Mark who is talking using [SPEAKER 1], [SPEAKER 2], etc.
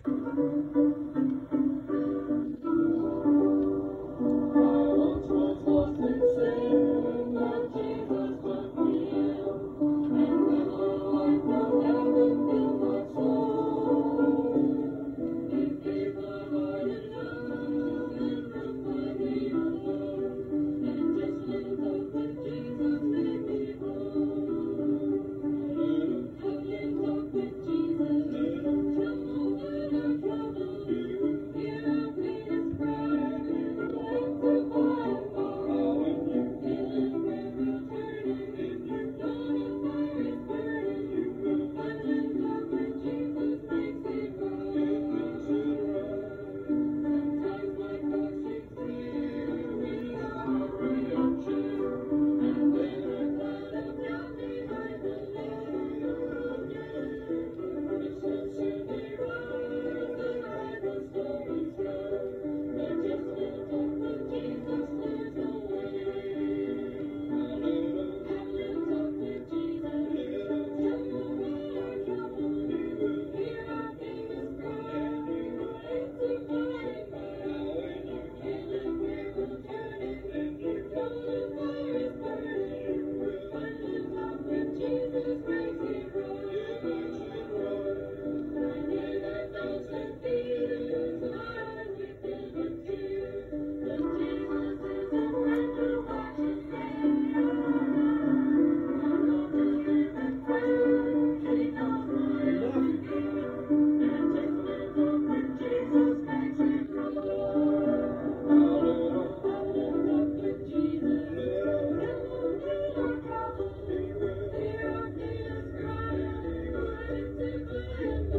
[SPEAKER 1] once was lost in sin, but Jesus took me in, and then the light from heaven filled my soul. He gave the heart and love and room by the alone, and just looked up when Jesus made me whole. Have you talked with Jesus? Trouble when I'm troubled. Hear our faintest cry. Answer by and by. Feeling river turning. Dawn of fire is burning. Silent talk with Jesus makes it right. Sometimes my conscience clear, we are a reaction, and then a cloud of doubt behind the veil. Deception may rise, and hide the stormy sky, but just look up when Jesus clears the way. Have you talked with Jesus? Trouble we are troubled. Hear our faintest cry. Answer by and by. Healing river turning. Dawn of fire is burning. Silent talk with Jesus makes it right. Blinded 1,000 fears, my eyes lifted in tears. But Jesus is a friend who watches me. I know to live and pray. He knows my every need. And just look up when Jesus makes it right. I lift up with Jesus. Hello, when I'm troubled. Hear our faintest cry. Answer by and